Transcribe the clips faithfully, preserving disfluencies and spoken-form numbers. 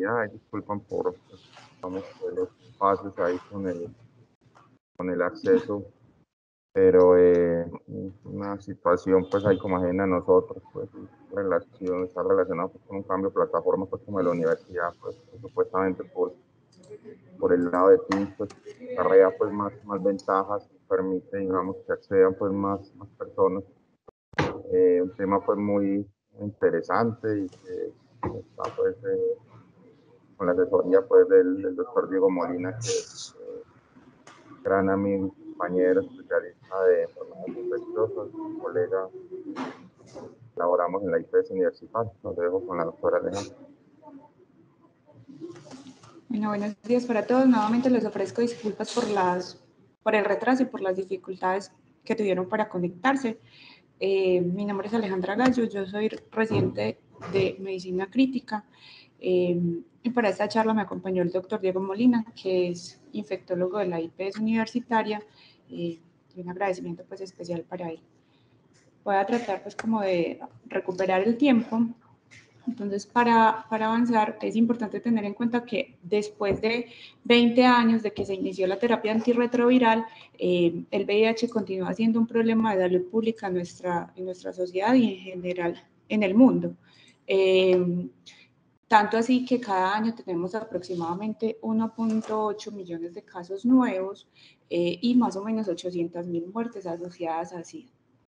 normalidad. Disculpan por pues, vamos a ver los pasos ahí con el, con el acceso, pero eh, una situación pues ahí como ajena a nosotros, pues relación, está relacionada pues, con un cambio de plataforma pues como de la universidad, pues supuestamente por, por el lado de Teams, pues acarrea pues más, más ventajas, permite digamos que accedan pues más, más personas. Eh, un tema pues muy interesante y que está pues eh, con la asesoría pues del, del doctor Diego Molina, que es eh, gran amigo y compañero especialista de enfermedades infecciosas, colega, laboramos en la I P S Universitaria. Los dejo con la doctora Alejandra. Bueno, buenos días para todos. Nuevamente les ofrezco disculpas por, las, por el retraso y por las dificultades que tuvieron para conectarse. Eh, mi nombre es Alejandra Gallo, yo soy residente de Medicina Crítica eh, y para esta charla me acompañó el doctor Diego Molina, que es infectólogo de la I P S Universitaria, eh, y un agradecimiento pues especial para él. Voy a tratar pues como de recuperar el tiempo. Entonces, para, para avanzar, es importante tener en cuenta que después de veinte años de que se inició la terapia antirretroviral, eh, el V I H continúa siendo un problema de salud pública en nuestra, en nuestra sociedad y en general en el mundo. Eh, tanto así que cada año tenemos aproximadamente uno punto ocho millones de casos nuevos eh, y más o menos ochocientas mil muertes asociadas a SIDA.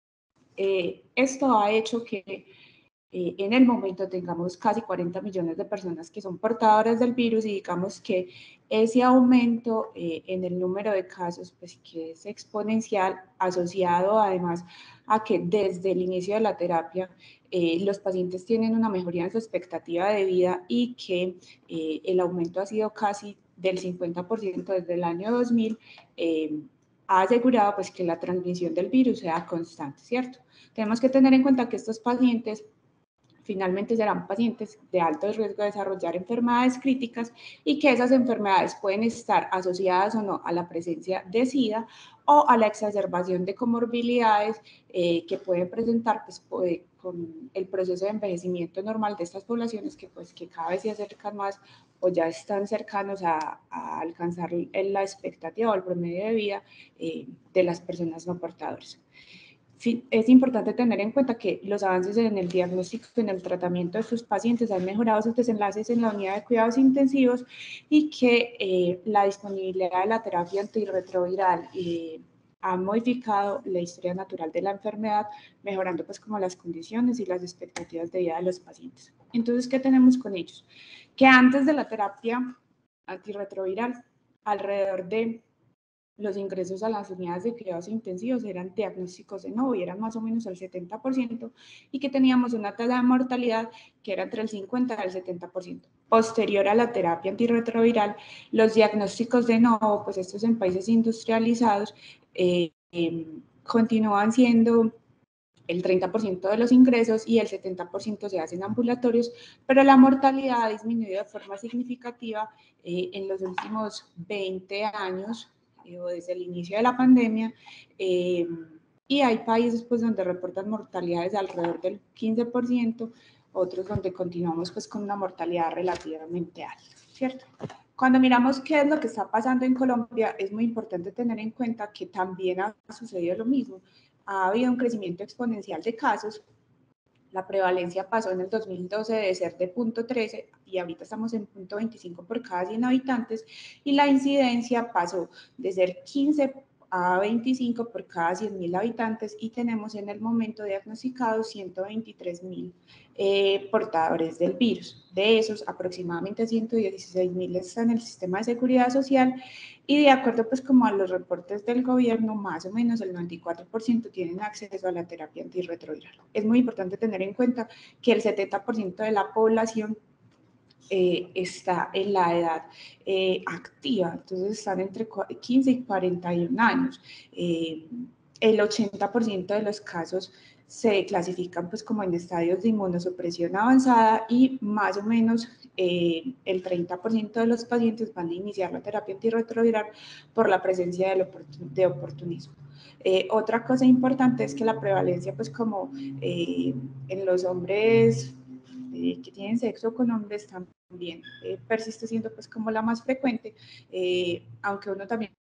Eh, esto ha hecho que Eh, en el momento tengamos casi cuarenta millones de personas que son portadoras del virus y digamos que ese aumento eh, en el número de casos, pues que es exponencial, asociado además a que desde el inicio de la terapia eh, los pacientes tienen una mejoría en su expectativa de vida y que eh, el aumento ha sido casi del cincuenta por ciento desde el año dos mil, eh, ha asegurado pues que la transmisión del virus sea constante, ¿cierto? Tenemos que tener en cuenta que estos pacientes finalmente serán pacientes de alto riesgo de desarrollar enfermedades críticas y que esas enfermedades pueden estar asociadas o no a la presencia de SIDA o a la exacerbación de comorbilidades eh, que pueden presentar pues, puede, con el proceso de envejecimiento normal de estas poblaciones que, pues, que cada vez se acercan más o ya están cercanos a, a alcanzar la expectativa o el promedio de vida eh, de las personas no portadoras. Es importante tener en cuenta que los avances en el diagnóstico y en el tratamiento de estos pacientes han mejorado sus desenlaces en la unidad de cuidados intensivos y que eh, la disponibilidad de la terapia antirretroviral eh, ha modificado la historia natural de la enfermedad, mejorando pues como las condiciones y las expectativas de vida de los pacientes. Entonces, ¿qué tenemos con ellos? Que antes de la terapia antirretroviral, alrededor de los ingresos a las unidades de cuidados intensivos eran diagnósticos de nuevo y eran más o menos el setenta por ciento y que teníamos una tasa de mortalidad que era entre el cincuenta y el setenta por ciento. Posterior a la terapia antirretroviral, los diagnósticos de nuevo, pues estos en países industrializados, eh, eh, continúan siendo el treinta por ciento de los ingresos y el setenta por ciento se hacen ambulatorios, pero la mortalidad ha disminuido de forma significativa eh, en los últimos veinte años o desde el inicio de la pandemia, eh, y hay países pues donde reportan mortalidades de alrededor del quince por ciento, otros donde continuamos pues con una mortalidad relativamente alta, ¿cierto? Cuando miramos qué es lo que está pasando en Colombia, es muy importante tener en cuenta que también ha sucedido lo mismo. Ha habido un crecimiento exponencial de casos. La prevalencia pasó en el dos mil doce de ser de punto trece y ahorita estamos en punto veinticinco por cada cien habitantes y la incidencia pasó de ser quince a veinticinco por cada cien mil habitantes y tenemos en el momento diagnosticados ciento veintitrés mil eh, portadores del virus. De esos, aproximadamente ciento dieciséis mil están en el sistema de seguridad social y de acuerdo pues como a los reportes del gobierno, más o menos el noventa y cuatro por ciento tienen acceso a la terapia antirretroviral. Es muy importante tener en cuenta que el setenta por ciento de la población eh, está en la edad eh, activa, entonces están entre quince y cuarenta y un años. Eh, el ochenta por ciento de los casos se clasifican pues como en estadios de inmunosupresión avanzada y más o menos eh, el treinta por ciento de los pacientes van a iniciar la terapia antirretroviral por la presencia de, oportun de oportunismo. Eh, otra cosa importante es que la prevalencia pues como eh, en los hombres eh, que tienen sexo con hombres también también eh, persiste siendo pues como la más frecuente, eh, aunque uno también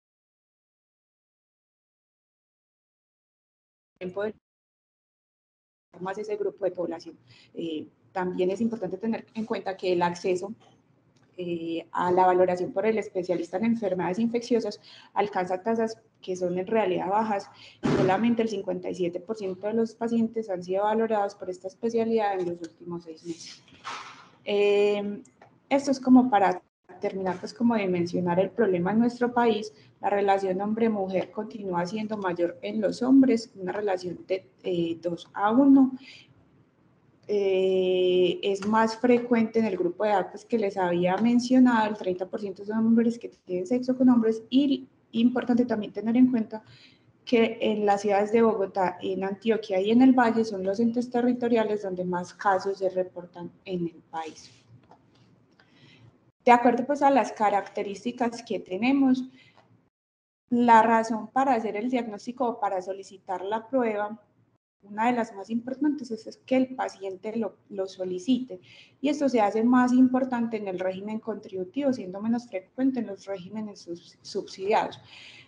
puede más ese grupo de población. Eh, también es importante tener en cuenta que el acceso eh, a la valoración por el especialista en enfermedades infecciosas alcanza tasas que son en realidad bajas, y solamente el cincuenta y siete por ciento de los pacientes han sido valorados por esta especialidad en los últimos seis meses. Eh, esto es como para terminar, pues como de mencionar el problema en nuestro país. La relación hombre-mujer continúa siendo mayor en los hombres, una relación de eh, dos a uno. Eh, es más frecuente en el grupo de edad pues, que les había mencionado, el treinta por ciento son hombres que tienen sexo con hombres, y importante también tener en cuenta que en las ciudades de Bogotá, en Antioquia y en el Valle son los entes territoriales donde más casos se reportan en el país. De acuerdo pues a las características que tenemos, la razón para hacer el diagnóstico o para solicitar la prueba, una de las más importantes es que el paciente lo, lo solicite, y esto se hace más importante en el régimen contributivo, siendo menos frecuente en los regímenes subsidiados.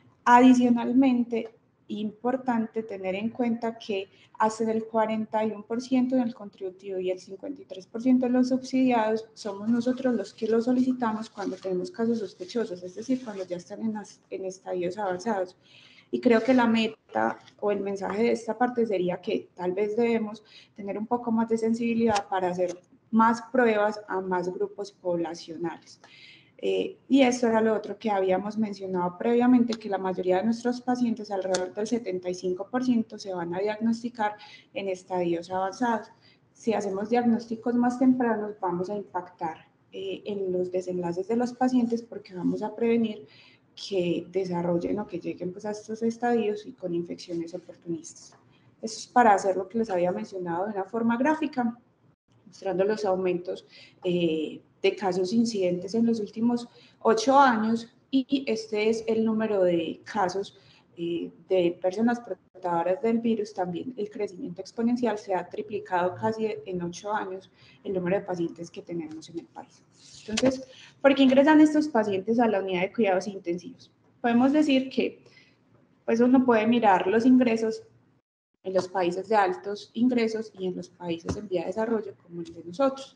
Adicionalmente, importante tener en cuenta que hasta el cuarenta y uno por ciento en el contributivo y el cincuenta y tres por ciento de los subsidiados somos nosotros los que lo solicitamos cuando tenemos casos sospechosos, es decir, cuando ya están en, las, en estadios avanzados. Y creo que la meta o el mensaje de esta parte sería que tal vez debemos tener un poco más de sensibilidad para hacer más pruebas a más grupos poblacionales. Eh, y esto era lo otro que habíamos mencionado previamente, que la mayoría de nuestros pacientes, alrededor del setenta y cinco por ciento, se van a diagnosticar en estadios avanzados. Si hacemos diagnósticos más tempranos, vamos a impactar eh, en los desenlaces de los pacientes, porque vamos a prevenir que desarrollen o que lleguen pues, a estos estadios y con infecciones oportunistas. Eso es para hacer lo que les había mencionado de una forma gráfica, mostrando los aumentos eh, de casos incidentes en los últimos ocho años, y este es el número de casos eh, de personas portadoras del virus. También el crecimiento exponencial, se ha triplicado casi en ocho años el número de pacientes que tenemos en el país. Entonces, ¿por qué ingresan estos pacientes a la unidad de cuidados intensivos? Podemos decir que pues uno puede mirar los ingresos en los países de altos ingresos y en los países en vía de desarrollo como el de nosotros.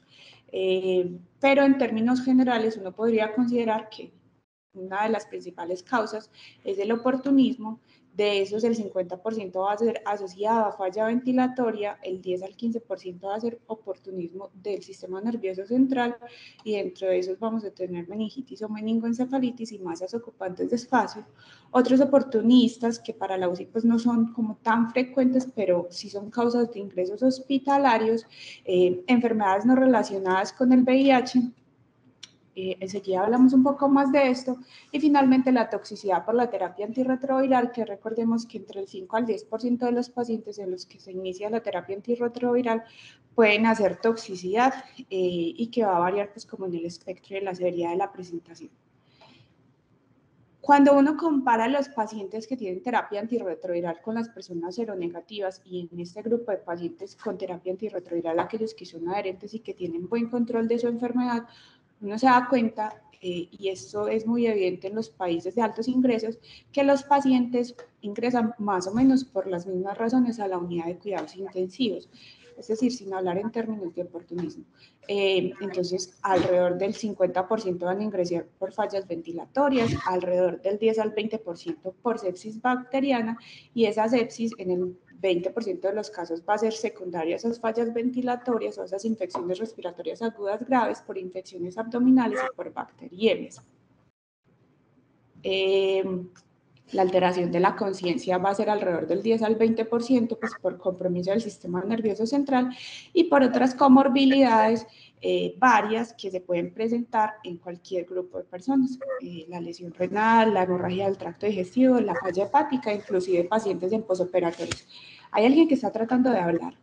Eh, pero en términos generales uno podría considerar que una de las principales causas es el oportunismo. De esos, el cincuenta por ciento va a ser asociado a falla ventilatoria, el diez al quince por ciento va a ser oportunismo del sistema nervioso central, y dentro de esos vamos a tener meningitis o meningoencefalitis y masas ocupantes de espacio. Otros oportunistas que para la U C I pues no son como tan frecuentes, pero sí son causas de ingresos hospitalarios, eh, enfermedades no relacionadas con el V I H. Eh, enseguida hablamos un poco más de esto. Y finalmente, la toxicidad por la terapia antirretroviral, que recordemos que entre el cinco al diez por ciento de los pacientes en los que se inicia la terapia antirretroviral pueden hacer toxicidad, eh, y que va a variar pues como en el espectro de la severidad de la presentación. Cuando uno compara a los pacientes que tienen terapia antirretroviral con las personas seronegativas, y en este grupo de pacientes con terapia antirretroviral aquellos que son adherentes y que tienen buen control de su enfermedad, uno se da cuenta, eh, y esto es muy evidente en los países de altos ingresos, que los pacientes ingresan más o menos por las mismas razones a la unidad de cuidados intensivos, es decir, sin hablar en términos de oportunismo. Eh, entonces, alrededor del cincuenta por ciento van a ingresar por fallas ventilatorias, alrededor del diez al veinte por ciento por sepsis bacteriana, y esa sepsis en el veinte por ciento de los casos va a ser secundaria a esas fallas ventilatorias o a esas infecciones respiratorias agudas graves por infecciones abdominales y por bacteriemias. Eh, la alteración de la conciencia va a ser alrededor del diez al veinte por ciento, pues por compromiso del sistema nervioso central y por otras comorbilidades eh, varias que se pueden presentar en cualquier grupo de personas. Eh, la lesión renal, la hemorragia del tracto digestivo, la falla hepática, inclusive pacientes en posoperatorios. ¿Hay alguien que está tratando de hablar?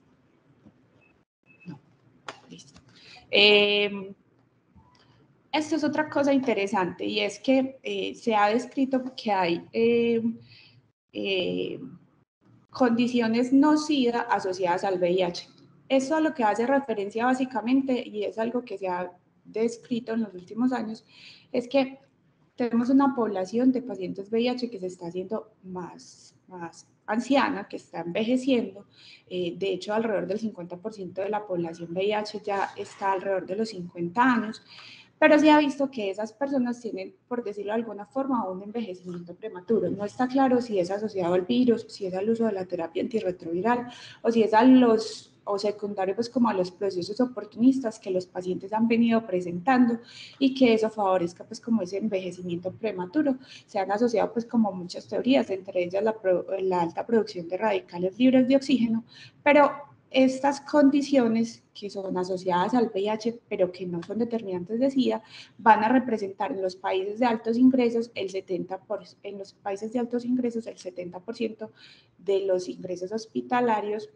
No. Listo. Eh, Esto es otra cosa interesante, y es que eh, se ha descrito que hay eh, eh, condiciones no SIDA asociadas al V I H. Esto a lo que hace referencia básicamente, y es algo que se ha descrito en los últimos años es que tenemos una población de pacientes V I H que se está haciendo más, más anciana, que está envejeciendo. Eh, de hecho, alrededor del cincuenta por ciento de la población V I H ya está alrededor de los cincuenta años, pero se ha visto que esas personas tienen, por decirlo de alguna forma, un envejecimiento prematuro. No está claro si es asociado al virus, si es al uso de la terapia antirretroviral o si es a los o secundario pues como a los procesos oportunistas que los pacientes han venido presentando y que eso favorezca pues como ese envejecimiento prematuro. Se han asociado pues como muchas teorías, entre ellas la, la alta producción de radicales libres de oxígeno, pero estas condiciones que son asociadas al V I H, pero que no son determinantes de SIDA, van a representar en los países de altos ingresos el setenta por ciento, en los países de altos ingresos el setenta por ciento de los ingresos hospitalarios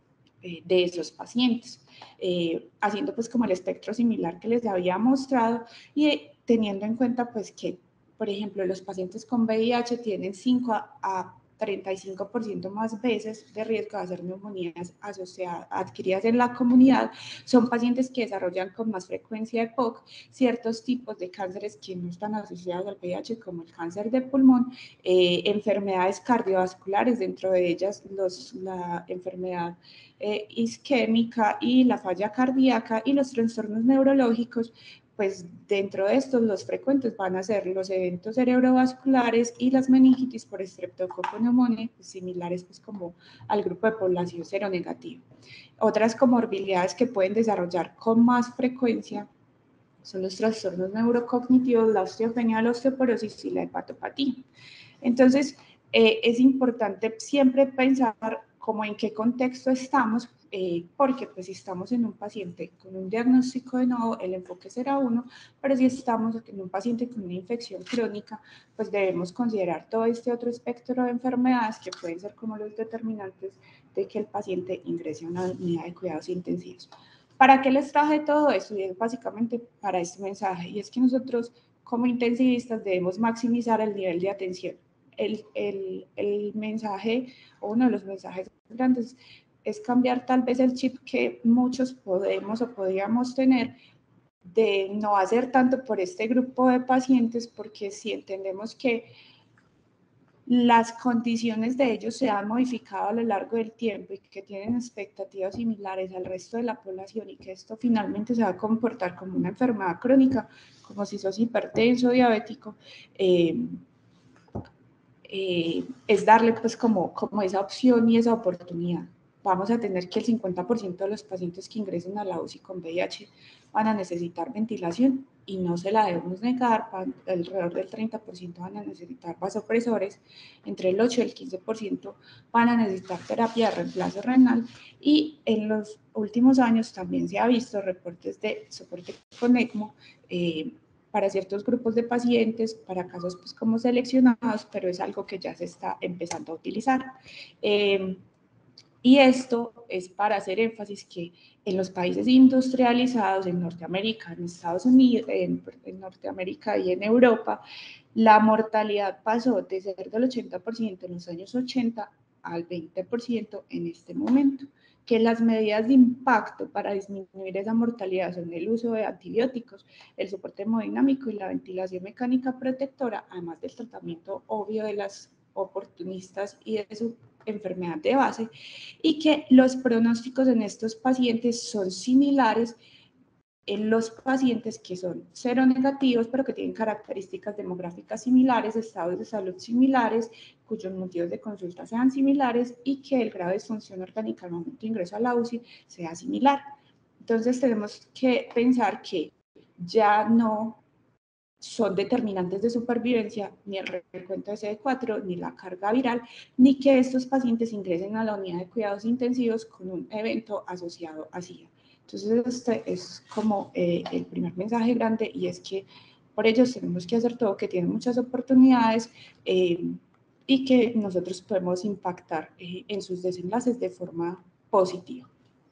de esos pacientes, eh, haciendo pues como el espectro similar que les había mostrado y eh, teniendo en cuenta pues que, por ejemplo, los pacientes con V I H tienen cinco a treinta y cinco por ciento más veces de riesgo de hacer neumonías asociadas, adquiridas en la comunidad. Son pacientes que desarrollan con más frecuencia E P O C, ciertos tipos de cánceres que no están asociados al V I H, como el cáncer de pulmón, eh, enfermedades cardiovasculares, dentro de ellas los, la enfermedad eh, isquémica y la falla cardíaca, y los trastornos neurológicos. Pues dentro de estos los frecuentes van a ser los eventos cerebrovasculares y las meningitis por Streptococcus pneumoniae, pues similares pues como al grupo de población seronegativo. Otras comorbilidades que pueden desarrollar con más frecuencia son los trastornos neurocognitivos, la osteopenia, la osteoporosis y la hepatopatía. Entonces, eh, es importante siempre pensar como en qué contexto estamos, eh, porque pues si estamos en un paciente con un diagnóstico de nuevo, el enfoque será uno, pero si estamos en un paciente con una infección crónica, pues debemos considerar todo este otro espectro de enfermedades que pueden ser como los determinantes de que el paciente ingrese a una unidad de cuidados intensivos. ¿Para qué les traje todo esto? Y es básicamente para este mensaje, y es que nosotros como intensivistas debemos maximizar el nivel de atención. El, el, el mensaje, o uno de los mensajes grandes, es cambiar tal vez el chip que muchos podemos o podríamos tener de no hacer tanto por este grupo de pacientes, porque si entendemos que las condiciones de ellos se han modificado a lo largo del tiempo y que tienen expectativas similares al resto de la población y que esto finalmente se va a comportar como una enfermedad crónica, como si sos hipertenso, diabético, eh, eh, es darle pues como, como esa opción y esa oportunidad. Vamos a tener que el cincuenta por ciento de los pacientes que ingresen a la U C I con V I H van a necesitar ventilación y no se la debemos negar. Alrededor del treinta por ciento van a necesitar vasopresores, entre el ocho y el quince por ciento van a necesitar terapia de reemplazo renal, y en los últimos años también se ha visto reportes de soporte con ECMO eh, para ciertos grupos de pacientes, para casos pues como seleccionados, pero es algo que ya se está empezando a utilizar. Eh, y esto es para hacer énfasis que en los países industrializados, en Norteamérica, en Estados Unidos, en, en Norteamérica y en Europa, la mortalidad pasó de ser del ochenta por ciento en los años ochenta al veinte por ciento en este momento. Que las medidas de impacto para disminuir esa mortalidad son el uso de antibióticos, el soporte hemodinámico y la ventilación mecánica protectora, además del tratamiento obvio de las oportunistas y de su enfermedad de base, y que los pronósticos en estos pacientes son similares en los pacientes que son seronegativos, pero que tienen características demográficas similares, estados de salud similares, cuyos motivos de consulta sean similares y que el grado de disfunción orgánica al momento de ingreso a la U C I sea similar. Entonces tenemos que pensar que ya no son determinantes de supervivencia ni el recuento de C D cuatro, ni la carga viral, ni que estos pacientes ingresen a la unidad de cuidados intensivos con un evento asociado a SIDA. Entonces, este es como eh, el primer mensaje grande, y es que por ellos tenemos que hacer todo, que tienen muchas oportunidades eh, y que nosotros podemos impactar eh, en sus desenlaces de forma positiva.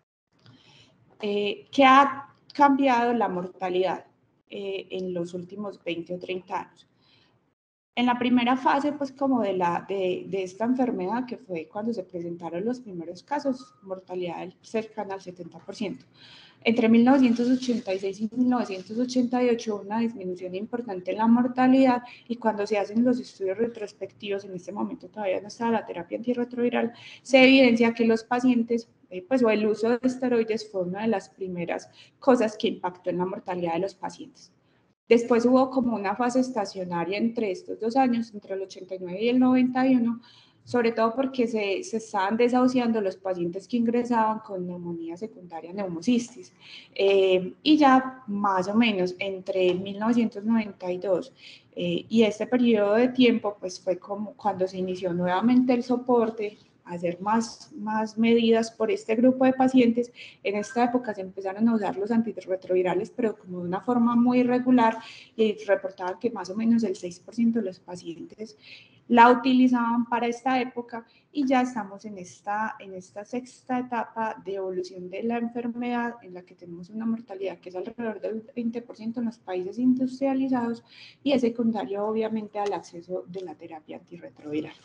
Eh, ¿Qué ha cambiado la mortalidad eh, en los últimos veinte o treinta años? En la primera fase, pues como de, la, de, de esta enfermedad, que fue cuando se presentaron los primeros casos, mortalidad cercana al setenta por ciento. Entre mil novecientos ochenta y seis y mil novecientos ochenta y ocho hubo una disminución importante en la mortalidad, y cuando se hacen los estudios retrospectivos, en este momento todavía no está la terapia antirretroviral, se evidencia que los pacientes, eh, pues o el uso de esteroides fue una de las primeras cosas que impactó en la mortalidad de los pacientes. Después hubo como una fase estacionaria entre estos dos años, entre el ochenta y nueve y el noventa y uno, sobre todo porque se, se estaban desahuciando los pacientes que ingresaban con neumonía secundaria neumocistis. Eh, y ya más o menos entre mil novecientos noventa y dos eh, y este periodo de tiempo, pues fue como cuando se inició nuevamente el soporte, hacer más, más medidas por este grupo de pacientes. En esta época se empezaron a usar los antirretrovirales, pero como de una forma muy irregular, y reportaban que más o menos el seis por ciento de los pacientes la utilizaban para esta época, y ya estamos en esta, en esta sexta etapa de evolución de la enfermedad, en la que tenemos una mortalidad que es alrededor del veinte por ciento en los países industrializados, y es secundario obviamente al acceso de la terapia antirretroviral.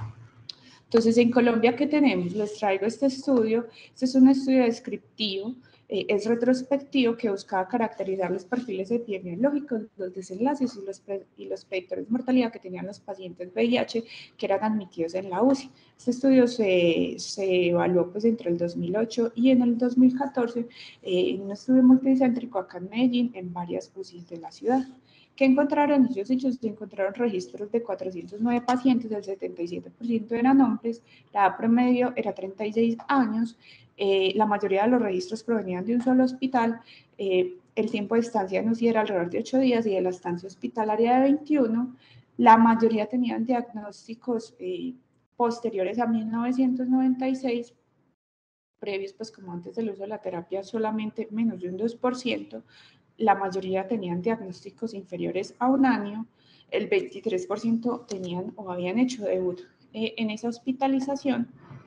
Entonces, en Colombia, ¿qué tenemos? Les traigo este estudio. Este es un estudio descriptivo, eh, es retrospectivo, que buscaba caracterizar los perfiles epidemiológicos, los desenlaces y los, y los predictores de mortalidad que tenían los pacientes V I H que eran admitidos en la U C I. Este estudio se, se evaluó pues entre el dos mil ocho y en el dos mil catorce eh, en un estudio multicéntrico acá en Medellín, en varias U C Is de la ciudad. ¿Qué encontraron ellos? Ellos encontraron registros de cuatrocientos nueve pacientes, el setenta y siete por ciento eran hombres, la edad promedio era treinta y seis años, eh, la mayoría de los registros provenían de un solo hospital, eh, el tiempo de estancia en U C I era alrededor de ocho días y de la estancia hospitalaria de veintiuno, la mayoría tenían diagnósticos eh, posteriores a mil novecientos noventa y seis, previos, pues como antes del uso de la terapia, solamente menos de un dos por ciento, la mayoría tenían diagnósticos inferiores a un año, el veintitrés por ciento tenían o habían hecho debut eh, en esa hospitalización,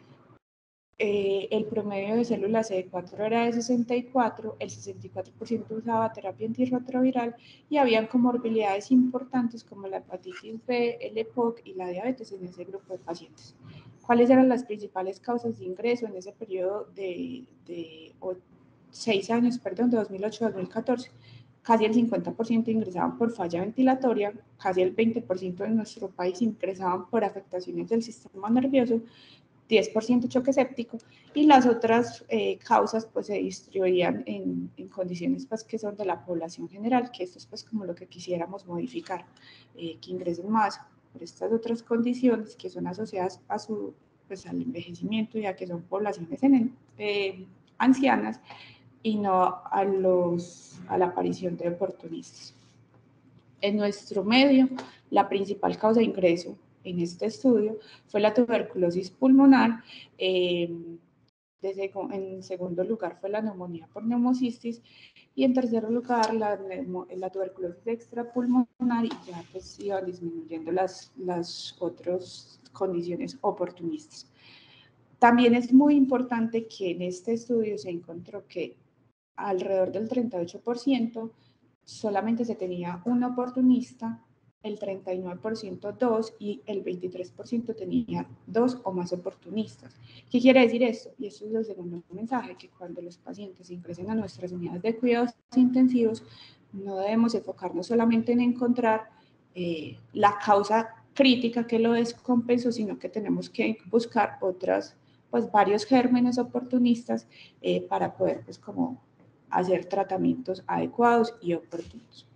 eh, el promedio de células C D cuatro era de sesenta y cuatro, el sesenta y cuatro por ciento usaba terapia antirretroviral, y habían comorbilidades importantes como la hepatitis B, el E P O C y la diabetes en ese grupo de pacientes. ¿Cuáles eran las principales causas de ingreso en ese periodo de, de seis años, perdón, de dos mil ocho a dos mil catorce? Casi el cincuenta por ciento ingresaban por falla ventilatoria, casi el veinte por ciento de nuestro país ingresaban por afectaciones del sistema nervioso, diez por ciento choque séptico, y las otras eh, causas pues se distribuían en, en condiciones pues que son de la población general, que esto es pues como lo que quisiéramos modificar, eh, que ingresen más por estas otras condiciones que son asociadas a su, pues al envejecimiento, ya que son poblaciones en, eh, ancianas, y no a, los, a la aparición de oportunistas. En nuestro medio, la principal causa de ingreso en este estudio fue la tuberculosis pulmonar, eh, de, en segundo lugar fue la neumonía por neumocistis, y en tercer lugar la, la tuberculosis extrapulmonar, y ya pues iban disminuyendo las, las otras condiciones oportunistas. También es muy importante que en este estudio se encontró que alrededor del treinta y ocho por ciento solamente se tenía un oportunista, el treinta y nueve por ciento dos, y el veintitrés por ciento tenía dos o más oportunistas. ¿Qué quiere decir esto? Y esto es el segundo mensaje, que cuando los pacientes ingresen a nuestras unidades de cuidados intensivos, no debemos enfocarnos solamente en encontrar eh, la causa crítica que lo descompensó, sino que tenemos que buscar otras, pues varios gérmenes oportunistas eh, para poder pues como hacer tratamientos adecuados y oportunos.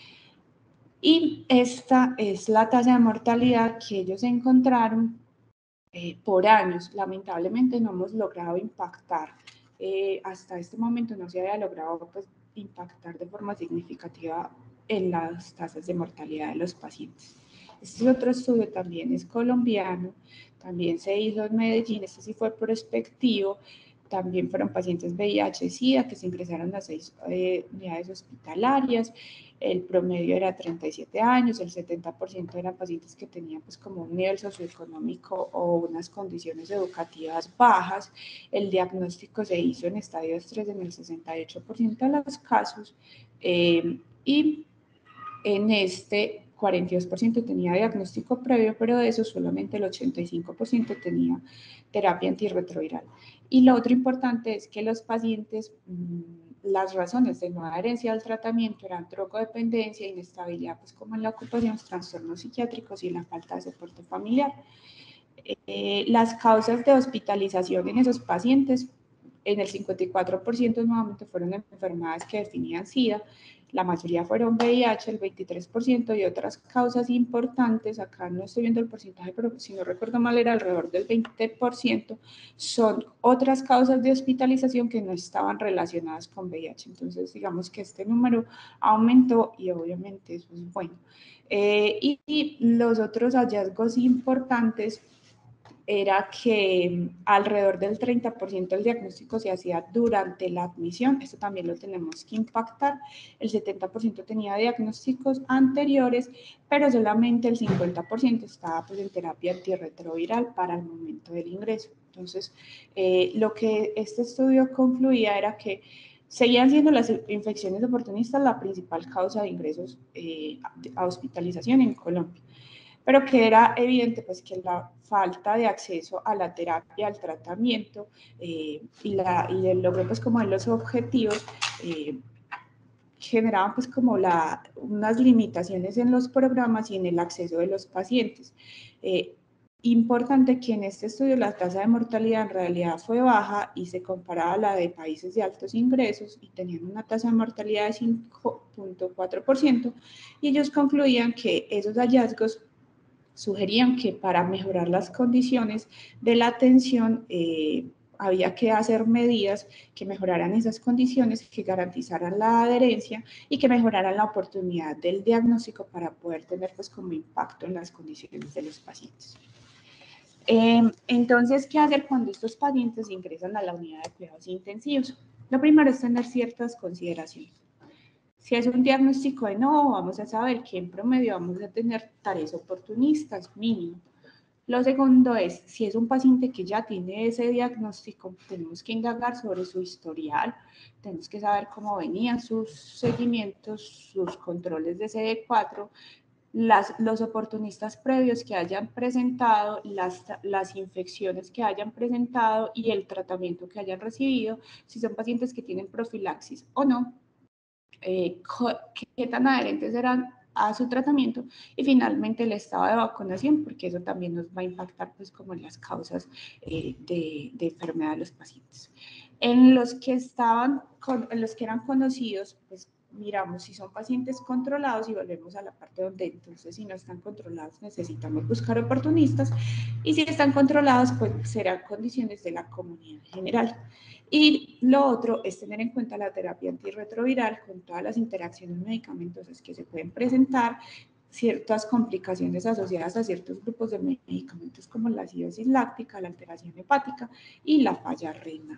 Y esta es la tasa de mortalidad que ellos encontraron eh, por años. Lamentablemente no hemos logrado impactar, eh, hasta este momento no se había logrado pues, impactar de forma significativa en las tasas de mortalidad de los pacientes. Este es otro estudio, también es colombiano, también se hizo en Medellín, este sí fue prospectivo. También fueron pacientes V I H-Sida que se ingresaron a seis eh, unidades hospitalarias. El promedio era treinta y siete años, el setenta por ciento eran pacientes que tenían pues como un nivel socioeconómico o unas condiciones educativas bajas. El diagnóstico se hizo en estadios tres en el sesenta y ocho por ciento de los casos, eh, y en este cuarenta y dos por ciento tenía diagnóstico previo, pero de eso solamente el ochenta y cinco por ciento tenía terapia antirretroviral. Y lo otro importante es que los pacientes mmm, las razones de no adherencia al tratamiento eran drogodependencia, inestabilidad pues como en la ocupación, trastornos psiquiátricos y la falta de soporte familiar. Eh, las causas de hospitalización en esos pacientes, en el cincuenta y cuatro por ciento nuevamente fueron enfermedades que definían SIDA, la mayoría fueron V I H, el veintitrés por ciento, y otras causas importantes, acá no estoy viendo el porcentaje, pero si no recuerdo mal era alrededor del veinte por ciento, son otras causas de hospitalización que no estaban relacionadas con V I H. Entonces, digamos que este número aumentó y obviamente eso es bueno. Eh, y, y los otros hallazgos importantes era que alrededor del treinta por ciento del diagnóstico se hacía durante la admisión, esto también lo tenemos que impactar, el setenta por ciento tenía diagnósticos anteriores, pero solamente el cincuenta por ciento estaba pues, en terapia antirretroviral para el momento del ingreso. Entonces, eh, lo que este estudio concluía era que seguían siendo las infecciones oportunistas la principal causa de ingresos eh, a hospitalización en Colombia, pero que era evidente pues que la falta de acceso a la terapia, al tratamiento eh, y, la, y el logro pues como de los objetivos eh, generaban pues como la, unas limitaciones en los programas y en el acceso de los pacientes. Eh, Importante que en este estudio la tasa de mortalidad en realidad fue baja y se comparaba a la de países de altos ingresos y tenían una tasa de mortalidad de cinco punto cuatro por ciento, y ellos concluían que esos hallazgos sugerían que para mejorar las condiciones de la atención eh, había que hacer medidas que mejoraran esas condiciones, que garantizaran la adherencia y que mejoraran la oportunidad del diagnóstico para poder tener pues como impacto en las condiciones de los pacientes. Eh, entonces, ¿qué hacer cuando estos pacientes ingresan a la unidad de cuidados intensivos? Lo primero es tener ciertas consideraciones. Si es un diagnóstico de no, vamos a saber que en promedio vamos a tener tareas oportunistas mínimo. Lo segundo es, si es un paciente que ya tiene ese diagnóstico, tenemos que indagar sobre su historial, tenemos que saber cómo venían sus seguimientos, sus controles de C D cuatro, las, los oportunistas previos que hayan presentado, las, las infecciones que hayan presentado y el tratamiento que hayan recibido, si son pacientes que tienen profilaxis o no. Eh, qué tan adherentes eran a su tratamiento y finalmente el estado de vacunación, porque eso también nos va a impactar pues como en las causas eh, de, de enfermedad de los pacientes. En los que estaban, con, en los que eran conocidos, pues miramos si son pacientes controlados y volvemos a la parte donde entonces si no están controlados necesitamos buscar oportunistas, y si están controlados pues serán condiciones de la comunidad en general. Y lo otro es tener en cuenta la terapia antirretroviral con todas las interacciones medicamentosas que se pueden presentar, ciertas complicaciones asociadas a ciertos grupos de medicamentos como la acidosis láctica, la alteración hepática y la falla renal.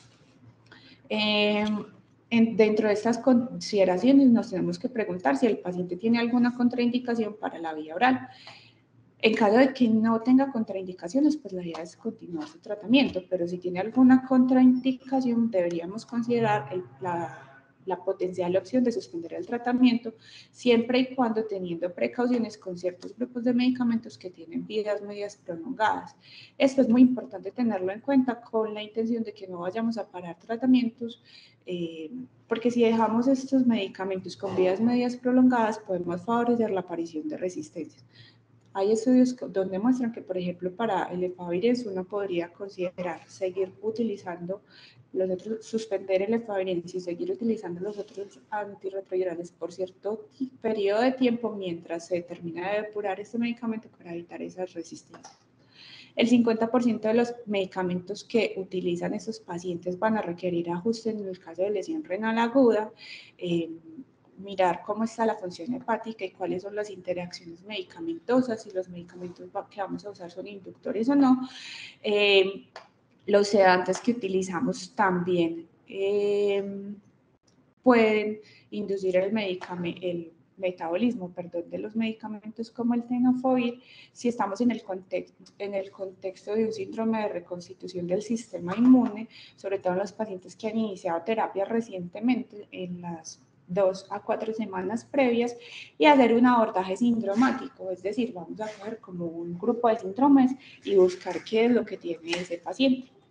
Eh, en, dentro de estas consideraciones nos tenemos que preguntar si el paciente tiene alguna contraindicación para la vía oral. En caso de que no tenga contraindicaciones, pues la idea es continuar su tratamiento, pero si tiene alguna contraindicación, deberíamos considerar el, la, la potencial opción de suspender el tratamiento, siempre y cuando teniendo precauciones con ciertos grupos de medicamentos que tienen vidas medias prolongadas. Esto es muy importante tenerlo en cuenta con la intención de que no vayamos a parar tratamientos, eh, porque si dejamos estos medicamentos con vidas medias prolongadas, podemos favorecer la aparición de resistencias. Hay estudios donde muestran que, por ejemplo, para el efavirenz uno podría considerar seguir utilizando los otros, suspender el efavirenz y seguir utilizando los otros antirretrovirales por cierto periodo de tiempo mientras se termina de depurar este medicamento para evitar esas resistencias. El cincuenta por ciento de los medicamentos que utilizan estos pacientes van a requerir ajuste en el caso de lesión renal aguda, eh, mirar cómo está la función hepática y cuáles son las interacciones medicamentosas, si los medicamentos que vamos a usar son inductores o no. Eh, los sedantes que utilizamos también eh, pueden inducir el, el metabolismo perdón, de los medicamentos como el tenofovir si estamos en el, contexto, en el contexto de un síndrome de reconstitución del sistema inmune, sobre todo en los pacientes que han iniciado terapia recientemente en las dos a cuatro semanas previas, y hacer un abordaje sindromático, es decir, vamos a coger como un grupo de síndromes y buscar qué es lo que tiene ese paciente.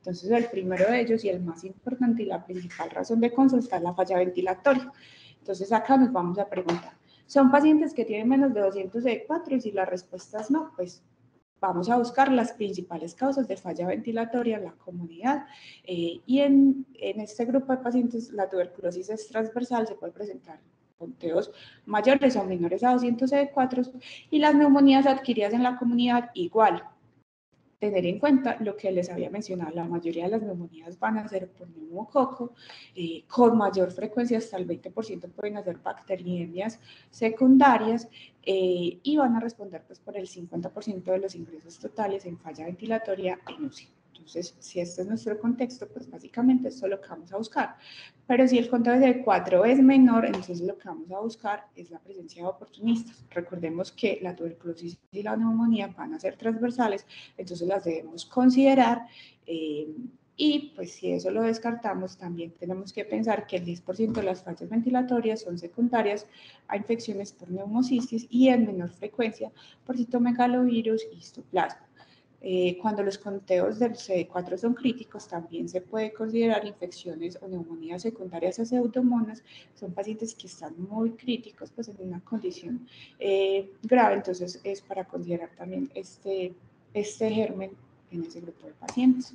Entonces, el primero de ellos y el más importante y la principal razón de consulta es la falla ventilatoria. Entonces, acá nos vamos a preguntar, ¿son pacientes que tienen menos de doscientos C D cuatro? Y si la respuesta es no, pues vamos a buscar las principales causas de falla ventilatoria en la comunidad. Eh, y en, en este grupo de pacientes, la tuberculosis es transversal, se puede presentar conteos mayores o menores a doscientos C D cuatro y las neumonías adquiridas en la comunidad igual. Tener en cuenta lo que les había mencionado, la mayoría de las neumonías van a ser por neumococo, eh, con mayor frecuencia, hasta el veinte por ciento pueden hacer bacteriemias secundarias eh, y van a responder pues, por el cincuenta por ciento de los ingresos totales en falla ventilatoria en U C I. Entonces, si este es nuestro contexto, pues básicamente esto es lo que vamos a buscar. Pero si el conteo de cuatro es menor, entonces lo que vamos a buscar es la presencia de oportunistas. Recordemos que la tuberculosis y la neumonía van a ser transversales, entonces las debemos considerar. Eh, y pues si eso lo descartamos, también tenemos que pensar que el diez por ciento de las fallas ventilatorias son secundarias a infecciones por neumocistis y en menor frecuencia por citomegalovirus y histoplasma. Eh, cuando los conteos del C D cuatro son críticos, también se puede considerar infecciones o neumonías secundarias a pseudomonas. Son pacientes que están muy críticos, pues en una condición eh, grave, entonces es para considerar también este, este germen en ese grupo de pacientes.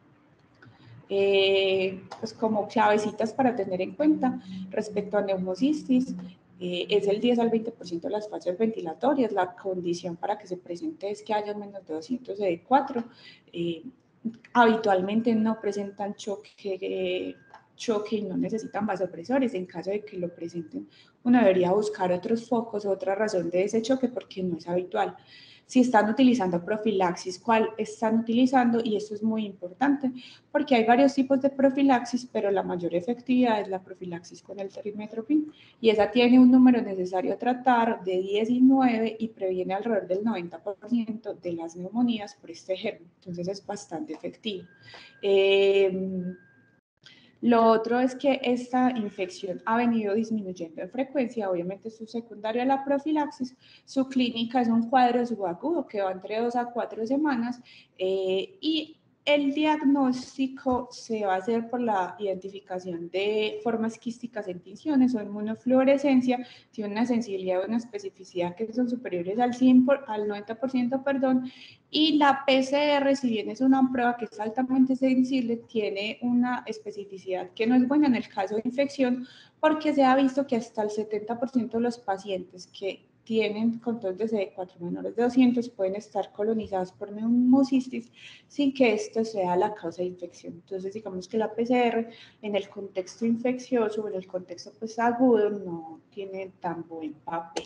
Eh, pues como clavecitas para tener en cuenta respecto a neumocistis, eh, es el diez al veinte por ciento de las fallas ventilatorias. La condición para que se presente es que haya menos de doscientos C D cuatro. Eh, habitualmente no presentan choque, eh, choque y no necesitan vasopresores. En caso de que lo presenten, uno debería buscar otros focos, otra razón de ese choque porque no es habitual. Si están utilizando profilaxis, ¿cuál están utilizando? Y esto es muy importante porque hay varios tipos de profilaxis, pero la mayor efectividad es la profilaxis con el trimestoprim y esa tiene un número necesario a tratar de diecinueve y previene alrededor del noventa por ciento de las neumonías por este germen, entonces es bastante efectivo. Eh, Lo otro es que esta infección ha venido disminuyendo en frecuencia, obviamente su secundaria a la profilaxis, su clínica es un cuadro subagudo que va entre dos a cuatro semanas eh, y el diagnóstico se va a hacer por la identificación de formas quísticas en tinciones o inmunofluorescencia, tiene una sensibilidad o una especificidad que son superiores al, cien por, al noventa por ciento, perdón, y la P C R, si bien es una prueba que es altamente sensible, tiene una especificidad que no es buena en el caso de infección porque se ha visto que hasta el setenta por ciento de los pacientes que tienen control de C D cuatro menores de doscientos pueden estar colonizados por neumocistis sin que esto sea la causa de infección. Entonces, digamos que la P C R en el contexto infeccioso, en el contexto pues, agudo, no tiene tan buen papel.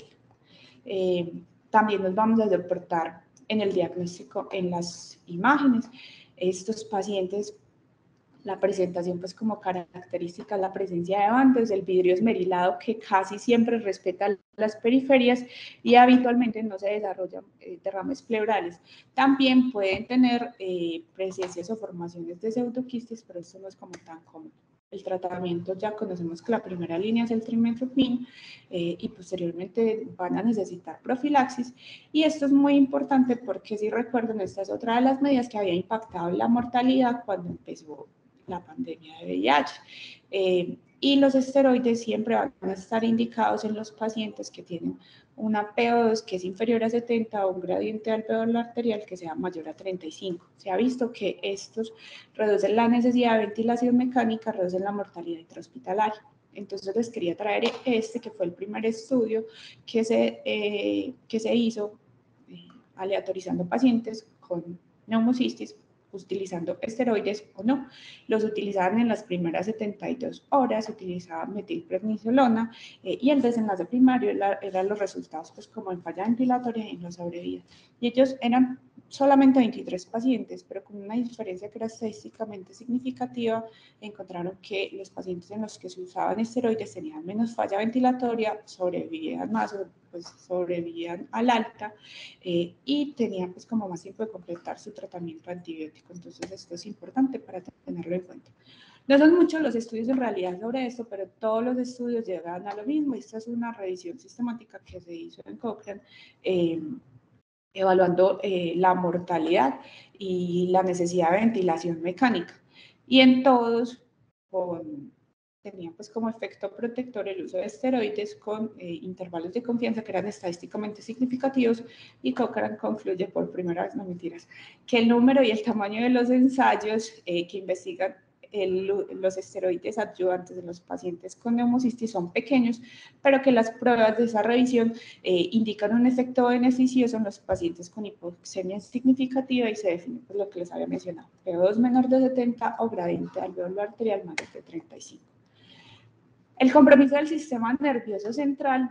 Eh, también nos vamos a soportar en el diagnóstico en las imágenes. Estos pacientes, la presentación pues como característica, la presencia de bandos, el vidrio esmerilado que casi siempre respeta las periferias y habitualmente no se desarrollan eh, derrames pleurales. También pueden tener eh, presencias o formaciones de pseudoquistes, pero esto no es como tan común. El tratamiento ya conocemos que la primera línea es el trimestoprim eh, y posteriormente van a necesitar profilaxis y esto es muy importante porque si recuerdan esta es otra de las medidas que había impactado la mortalidad cuando empezó la pandemia de V I H. Eh, y los esteroides siempre van a estar indicados en los pacientes que tienen una P O dos que es inferior a setenta o un gradiente de alveolar arterial que sea mayor a treinta y cinco. Se ha visto que estos reducen la necesidad de ventilación mecánica, reducen la mortalidad intrahospitalaria. Entonces les quería traer este que fue el primer estudio que se, eh, que se hizo eh, aleatorizando pacientes con neumocistis utilizando esteroides o no. Los utilizaban en las primeras setenta y dos horas, utilizaban metilprednisolona eh, y el desenlace primario eran era los resultados pues como en falla ventilatoria y en la sobrevida. Y ellos eran solamente veintitrés pacientes, pero con una diferencia que era estadísticamente significativa, encontraron que los pacientes en los que se usaban esteroides tenían menos falla ventilatoria, sobrevivían más, pues sobrevivían al alta eh, y tenían pues como más tiempo de completar su tratamiento antibiótico. Entonces esto es importante para tenerlo en cuenta. No son muchos los estudios en realidad sobre esto, pero todos los estudios llegan a lo mismo. Esta es una revisión sistemática que se hizo en Cochrane eh, evaluando eh, la mortalidad y la necesidad de ventilación mecánica. Y en todos con, tenía pues como efecto protector el uso de esteroides con eh, intervalos de confianza que eran estadísticamente significativos, y Cochrane concluye por primera vez, no mentiras, que el número y el tamaño de los ensayos eh, que investigan el, los esteroides adyuvantes de los pacientes con neumocitis son pequeños, pero que las pruebas de esa revisión eh, indican un efecto beneficioso en los pacientes con hipoxemia significativa, y se define por lo que les había mencionado, P O dos menor de setenta o gradiente alveolar arterial mayor de treinta y cinco. El compromiso del sistema nervioso central,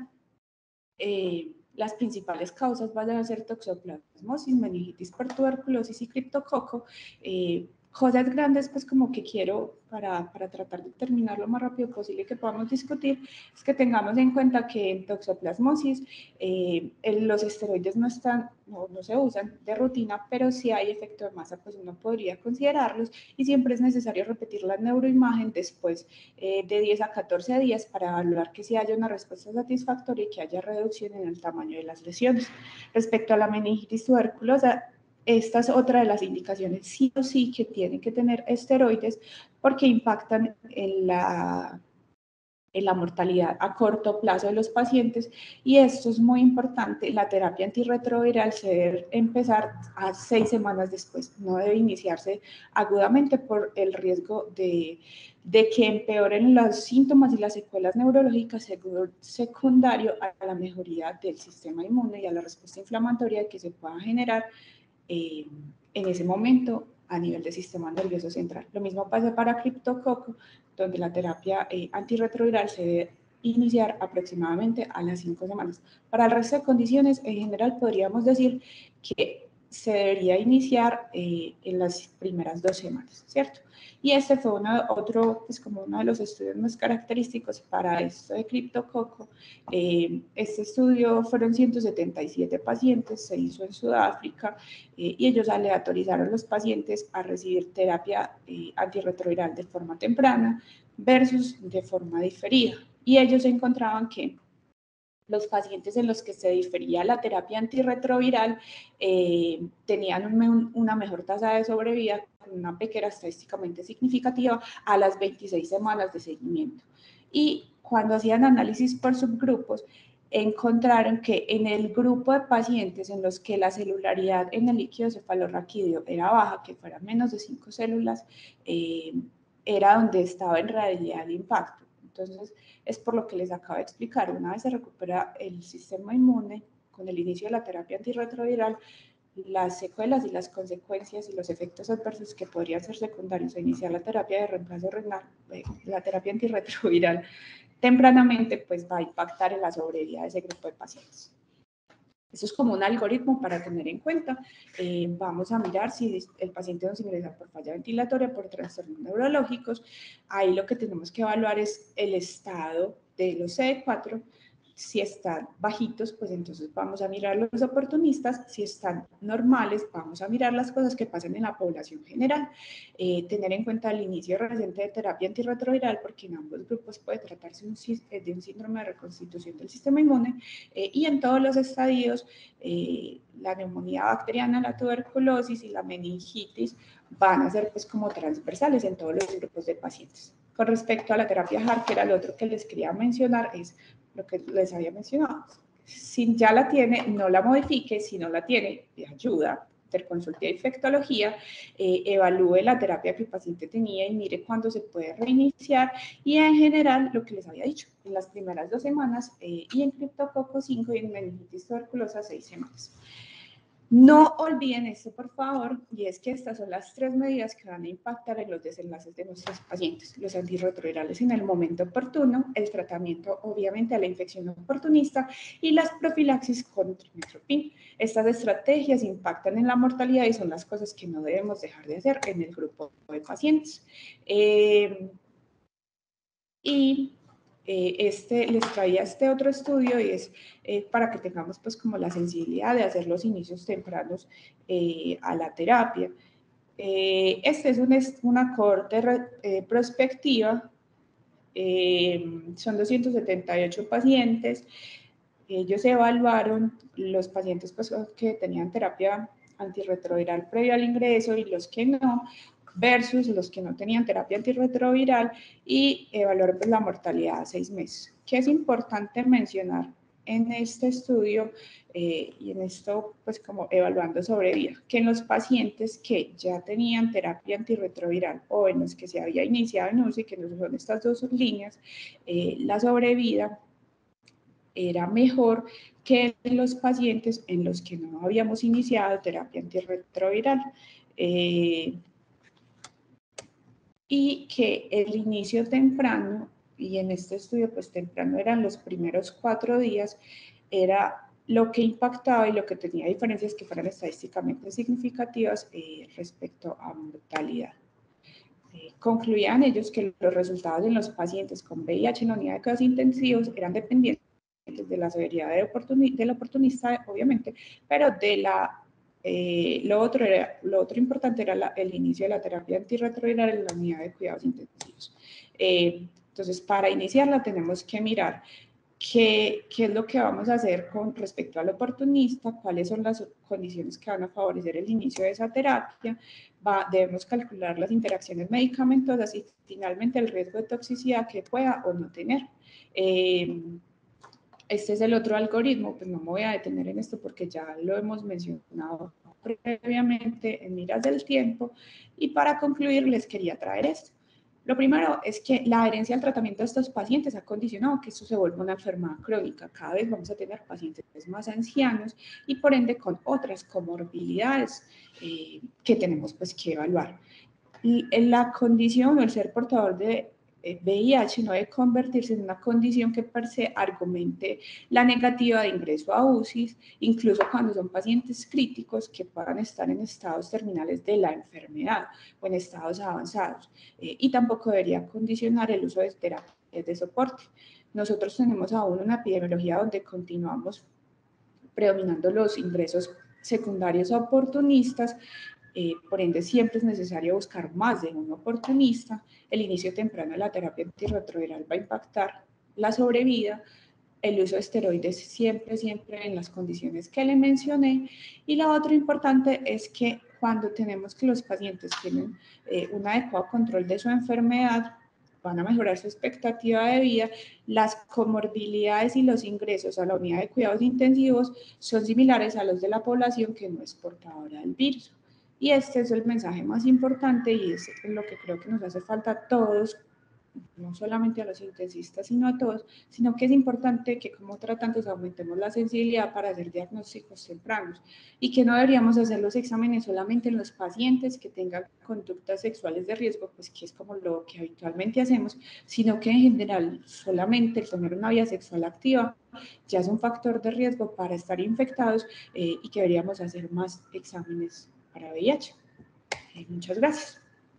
eh, las principales causas van a ser toxoplasmosis, meningitis por tuberculosis y criptococo. Eh, cosas grandes, pues como que quiero, para, para tratar de terminar lo más rápido posible que podamos discutir, es que tengamos en cuenta que en toxoplasmosis eh, los esteroides no están, no, no se usan de rutina, pero si hay efecto de masa, pues uno podría considerarlos, y siempre es necesario repetir la neuroimagen después eh, de diez a catorce días para evaluar que sí haya una respuesta satisfactoria y que haya reducción en el tamaño de las lesiones. Respecto a la meningitis tuberculosa, esta es otra de las indicaciones sí o sí que tienen que tener esteroides, porque impactan en la, en la mortalidad a corto plazo de los pacientes, y esto es muy importante. La terapia antirretroviral se debe empezar a seis semanas después, no debe iniciarse agudamente por el riesgo de, de que empeoren los síntomas y las secuelas neurológicas secundario a la mejoría del sistema inmune y a la respuesta inflamatoria que se pueda generar Eh, en ese momento a nivel del sistema nervioso central. Lo mismo pasa para criptococo, donde la terapia eh, antirretroviral se debe iniciar aproximadamente a las cinco semanas. Para el resto de condiciones, en general, podríamos decir que se debería iniciar eh, en las primeras dos semanas, ¿cierto? Y este fue uno, otro, pues como uno de los estudios más característicos para esto de criptococo. Eh, este estudio fueron ciento setenta y siete pacientes, se hizo en Sudáfrica, eh, y ellos aleatorizaron los pacientes a recibir terapia eh, antirretroviral de forma temprana versus de forma diferida. Y ellos encontraban que los pacientes en los que se difería la terapia antirretroviral eh, tenían un, una mejor tasa de sobrevida, con una P que era estadísticamente significativa a las veintiséis semanas de seguimiento. Y cuando hacían análisis por subgrupos, encontraron que en el grupo de pacientes en los que la celularidad en el líquido cefalorraquídeo era baja, que fueran menos de cinco células, eh, era donde estaba en realidad el impacto. Entonces, es por lo que les acabo de explicar. Una vez se recupera el sistema inmune con el inicio de la terapia antirretroviral, las secuelas y las consecuencias y los efectos adversos que podrían ser secundarios a iniciar la terapia de reemplazo renal, eh, la terapia antirretroviral tempranamente, pues va a impactar en la sobrevida de ese grupo de pacientes. Eso es como un algoritmo para tener en cuenta. Eh, vamos a mirar si el paciente nos ingresa por falla ventilatoria, por trastornos neurológicos. Ahí lo que tenemos que evaluar es el estado de los C D cuatro. Si están bajitos, pues entonces vamos a mirar los oportunistas. Si están normales, vamos a mirar las cosas que pasan en la población general. Eh, tener en cuenta el inicio reciente de terapia antirretroviral, porque en ambos grupos puede tratarse un, de un síndrome de reconstitución del sistema inmune, eh, y en todos los estadios, eh, la neumonía bacteriana, la tuberculosis y la meningitis van a ser pues como transversales en todos los grupos de pacientes. Con respecto a la terapia H A R, que era el otro que les quería mencionar, es lo que les había mencionado. Si ya la tiene, no la modifique. Si no la tiene, ayuda, interconsulta y infectología, eh, evalúe la terapia que el paciente tenía y mire cuándo se puede reiniciar. Y en general, lo que les había dicho, en las primeras dos semanas, eh, y en criptococo cinco y en meningitis tuberculosa seis semanas. No olviden esto, por favor, y es que estas son las tres medidas que van a impactar en los desenlaces de nuestros pacientes. Los antirretrovirales en el momento oportuno, el tratamiento, obviamente, a la infección oportunista y las profilaxis con trimestoprim. Estas estrategias impactan en la mortalidad y son las cosas que no debemos dejar de hacer en el grupo de pacientes. Eh, y Eh, este, les traía este otro estudio, y es eh, para que tengamos pues como la sensibilidad de hacer los inicios tempranos eh, a la terapia. Eh, este es un, una cohorte eh, prospectiva, eh, son doscientos setenta y ocho pacientes. Ellos evaluaron los pacientes pues, que tenían terapia antirretroviral previo al ingreso y los que no, versus los que no tenían terapia antirretroviral, y evaluaron pues, la mortalidad a seis meses. ¿Qué es importante mencionar en este estudio eh, y en esto, pues como evaluando sobrevida? Que en los pacientes que ya tenían terapia antirretroviral o en los que se había iniciado en U C I, que no son estas dos líneas, eh, la sobrevida era mejor que en los pacientes en los que no habíamos iniciado terapia antirretroviral. Eh, y que el inicio temprano, y en este estudio pues temprano eran los primeros cuatro días, era lo que impactaba y lo que tenía diferencias que fueran estadísticamente significativas eh, respecto a mortalidad. Eh, concluían ellos que los resultados en los pacientes con V I H en la unidad de cuidados intensivos eran dependientes de la severidad de oportuni del oportunista, obviamente, pero de la Eh, lo, otro era, lo otro importante era la, el inicio de la terapia antirretroviral en la unidad de cuidados intensivos. Eh, entonces, para iniciarla tenemos que mirar qué, qué es lo que vamos a hacer con respecto al oportunista, cuáles son las condiciones que van a favorecer el inicio de esa terapia, va, debemos calcular las interacciones medicamentosas y finalmente el riesgo de toxicidad que pueda o no tener. Eh, Este es el otro algoritmo, pues no me voy a detener en esto porque ya lo hemos mencionado previamente en miras del tiempo, y para concluir les quería traer esto. Lo primero es que la adherencia al tratamiento de estos pacientes ha condicionado que esto se vuelva una enfermedad crónica. Cada vez vamos a tener pacientes más ancianos y por ende con otras comorbilidades eh, que tenemos pues que evaluar. Y en la condición o el ser portador de V I H no debe convertirse en una condición que per se argumente la negativa de ingreso a U C I, incluso cuando son pacientes críticos que puedan estar en estados terminales de la enfermedad o en estados avanzados. Eh, y tampoco debería condicionar el uso de terapias de soporte. Nosotros tenemos aún una epidemiología donde continuamos predominando los ingresos secundarios oportunistas. Eh, por ende, siempre es necesario buscar más de un oportunista. El inicio temprano de la terapia antirretroviral va a impactar la sobrevida. El uso de esteroides siempre, siempre en las condiciones que le mencioné. Y lo otro importante es que cuando tenemos que los pacientes tienen eh, un adecuado control de su enfermedad, van a mejorar su expectativa de vida, las comorbilidades y los ingresos a la unidad de cuidados intensivos son similares a los de la población que no es portadora del virus. Y este es el mensaje más importante y es lo que creo que nos hace falta a todos, no solamente a los intensistas, sino a todos, sino que es importante que como tratantes aumentemos la sensibilidad para hacer diagnósticos tempranos y que no deberíamos hacer los exámenes solamente en los pacientes que tengan conductas sexuales de riesgo, pues que es como lo que habitualmente hacemos, sino que en general solamente el tener una vida sexual activa ya es un factor de riesgo para estar infectados eh, y que deberíamos hacer más exámenes para V I H. Eh, muchas gracias.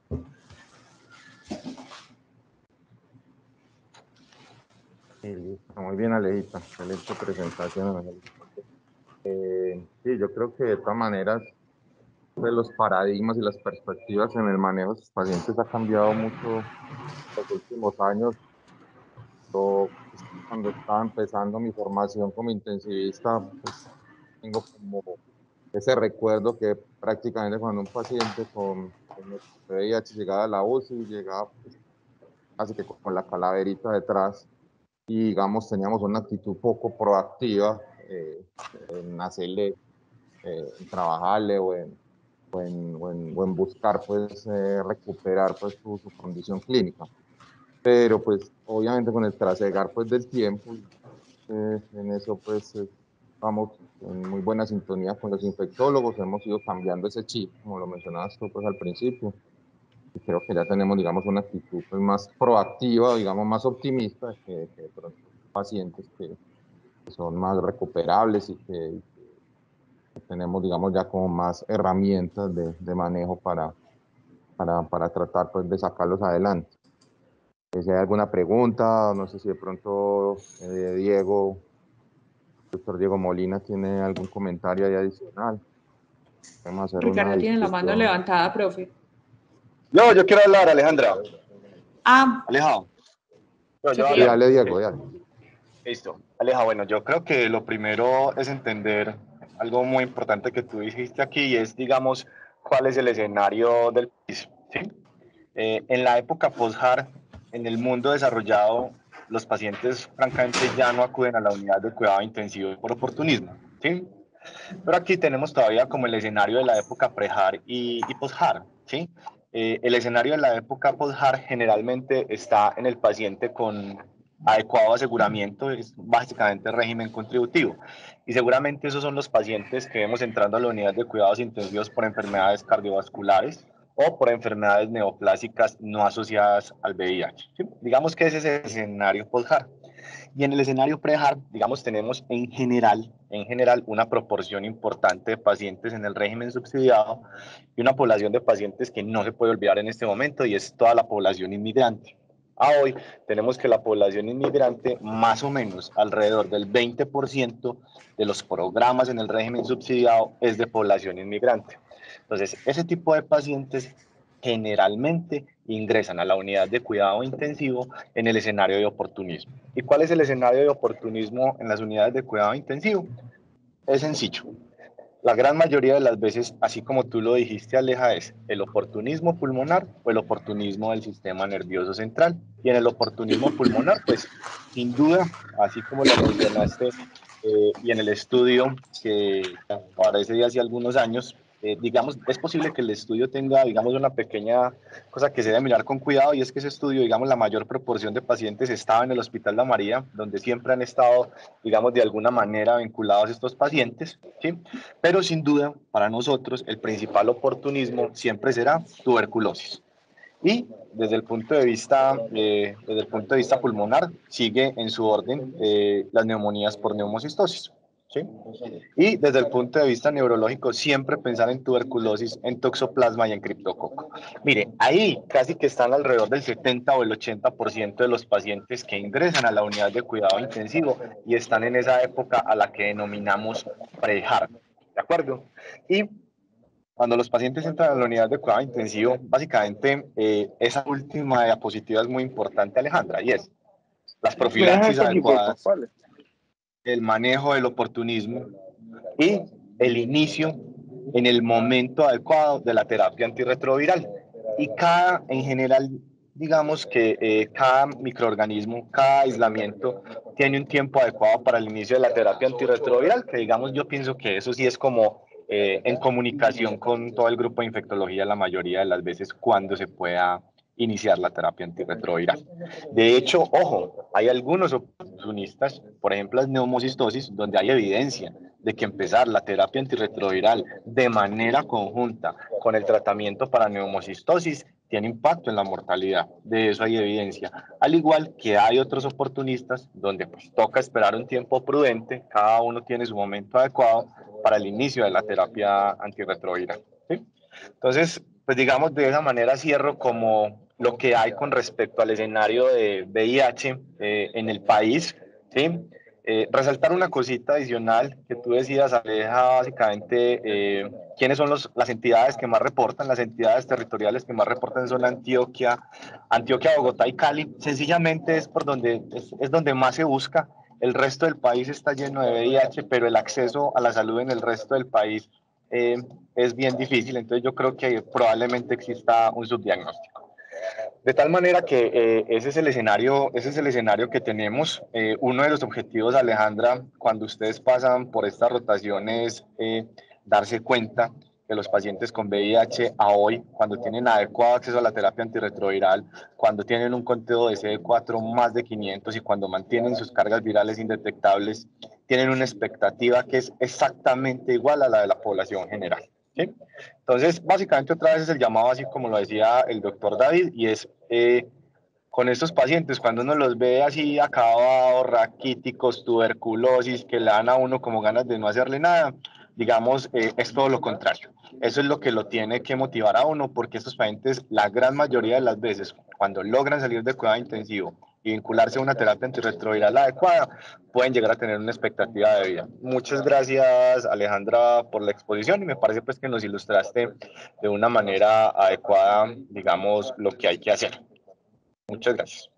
Muy bien, Alejita, excelente presentación. Eh, sí, yo creo que de todas maneras pues, los paradigmas y las perspectivas en el manejo de sus pacientes ha cambiado mucho en los últimos años. Yo, pues, cuando estaba empezando mi formación como intensivista, pues tengo como ese recuerdo que prácticamente cuando un paciente con, con V I H llegaba a la U C I, llegaba pues, casi que con la calaverita detrás, y digamos teníamos una actitud poco proactiva eh, en hacerle, eh, en trabajarle o en, o en, o en, o en buscar pues eh, recuperar pues su, su, condición clínica. Pero pues obviamente con el trasegar pues del tiempo, eh, en eso pues eh, vamos en muy buena sintonía con los infectólogos, hemos ido cambiando ese chip, como lo mencionabas tú pues al principio, y creo que ya tenemos digamos una actitud pues, más proactiva, digamos más optimista que, que pacientes que son más recuperables y que, que tenemos, digamos, ya como más herramientas de, de manejo para, para, para tratar pues, de sacarlos adelante. Si hay alguna pregunta, no sé si de pronto eh, Diego, doctor Diego Molina, tiene algún comentario ahí adicional. Vamos a hacer Ricardo una tiene la mano levantada, profe. No, yo quiero hablar, Alejandra. Ah, Alejandro. No, sí, dale, Diego, dale. Listo. Aleja, bueno, yo creo que lo primero es entender algo muy importante que tú dijiste aquí y es, digamos, cuál es el escenario del país, ¿sí? Eh, en la época post-H A R, en el mundo desarrollado, los pacientes francamente ya no acuden a la unidad de cuidado intensivo por oportunismo, ¿sí? Pero aquí tenemos todavía como el escenario de la época pre-H A R y, y post-H A R, ¿sí? Eh, el escenario de la época post-H A R generalmente está en el paciente con adecuado aseguramiento, es básicamente régimen contributivo. Y seguramente esos son los pacientes que vemos entrando a la unidad de cuidados intensivos por enfermedades cardiovasculares o por enfermedades neoplásicas no asociadas al V I H. ¿Sí? Digamos que ese es el escenario post-H A R. Y en el escenario pre-H A R, digamos, tenemos en general, en general una proporción importante de pacientes en el régimen subsidiado y una población de pacientes que no se puede olvidar en este momento y es toda la población inmigrante. A hoy tenemos que la población inmigrante, más o menos alrededor del veinte por ciento de los programas en el régimen subsidiado es de población inmigrante. Entonces, ese tipo de pacientes generalmente ingresan a la unidad de cuidado intensivo en el escenario de oportunismo. ¿Y cuál es el escenario de oportunismo en las unidades de cuidado intensivo? Es sencillo. La gran mayoría de las veces, así como tú lo dijiste, Aleja, es el oportunismo pulmonar o el oportunismo del sistema nervioso central. Y en el oportunismo pulmonar, pues sin duda, así como lo mencionaste, eh, y en el estudio que aparece de hace algunos años, eh, digamos, es posible que el estudio tenga, digamos, una pequeña cosa que se debe mirar con cuidado, y es que ese estudio, digamos, la mayor proporción de pacientes estaba en el Hospital La María, donde siempre han estado, digamos, de alguna manera vinculados estos pacientes, ¿sí? Pero sin duda, para nosotros, el principal oportunismo siempre será tuberculosis. Y desde el punto de vista, eh, desde el punto de vista pulmonar, sigue en su orden eh, las neumonías por neumocistosis. ¿Sí? Y desde el punto de vista neurológico, siempre pensar en tuberculosis, en toxoplasma y en criptococo. Mire, ahí casi que están alrededor del setenta o el ochenta por ciento de los pacientes que ingresan a la unidad de cuidado intensivo y están en esa época a la que denominamos pre-H A R. ¿De acuerdo? Y cuando los pacientes entran a la unidad de cuidado intensivo, básicamente eh, esa última diapositiva es muy importante, Alejandra, y es las ¿Me dejas profilaxis esto aquí, por adecuadas, favor? el manejo del oportunismo y el inicio en el momento adecuado de la terapia antirretroviral. Y cada, en general, digamos que eh, cada microorganismo, cada aislamiento tiene un tiempo adecuado para el inicio de la terapia antirretroviral, que digamos yo pienso que eso sí es como eh, en comunicación con todo el grupo de infectología la mayoría de las veces cuando se pueda iniciar la terapia antirretroviral. De hecho, ojo, hay algunos oportunistas, por ejemplo, las neumocistosis, donde hay evidencia de que empezar la terapia antirretroviral de manera conjunta con el tratamiento para neumocistosis tiene impacto en la mortalidad. De eso hay evidencia. Al igual que hay otros oportunistas donde pues toca esperar un tiempo prudente, cada uno tiene su momento adecuado para el inicio de la terapia antirretroviral. ¿Sí? Entonces, pues digamos de esa manera cierro como lo que hay con respecto al escenario de V I H eh, en el país, ¿sí? Eh, resaltar una cosita adicional que tú decías, Aleja, básicamente, eh, ¿quiénes son los, las entidades que más reportan? Las entidades territoriales que más reportan son Antioquia, Antioquia, Bogotá y Cali. Sencillamente es por donde, es, es donde más se busca. El resto del país está lleno de V I H, pero el acceso a la salud en el resto del país eh, es bien difícil. Entonces yo creo que probablemente exista un subdiagnóstico. De tal manera que eh, ese es el escenario, ese es el escenario que tenemos. Eh, uno de los objetivos, Alejandra, cuando ustedes pasan por estas rotaciones, eh, darse cuenta que los pacientes con V I H a hoy, cuando tienen adecuado acceso a la terapia antirretroviral, cuando tienen un conteo de C D cuatro más de quinientos y cuando mantienen sus cargas virales indetectables, tienen una expectativa que es exactamente igual a la de la población general. ¿Sí? Entonces, básicamente otra vez es el llamado, así como lo decía el doctor David, y es eh, con estos pacientes, cuando uno los ve así acabados, raquíticos, tuberculosis, que le dan a uno como ganas de no hacerle nada, digamos, eh, es todo lo contrario. Eso es lo que lo tiene que motivar a uno, porque estos pacientes, la gran mayoría de las veces, cuando logran salir de cuidado intensivo y vincularse a una terapia antirretroviral adecuada, pueden llegar a tener una expectativa de vida. Muchas gracias, Alejandra, por la exposición, y me parece pues que nos ilustraste de una manera adecuada, digamos, lo que hay que hacer. Muchas gracias.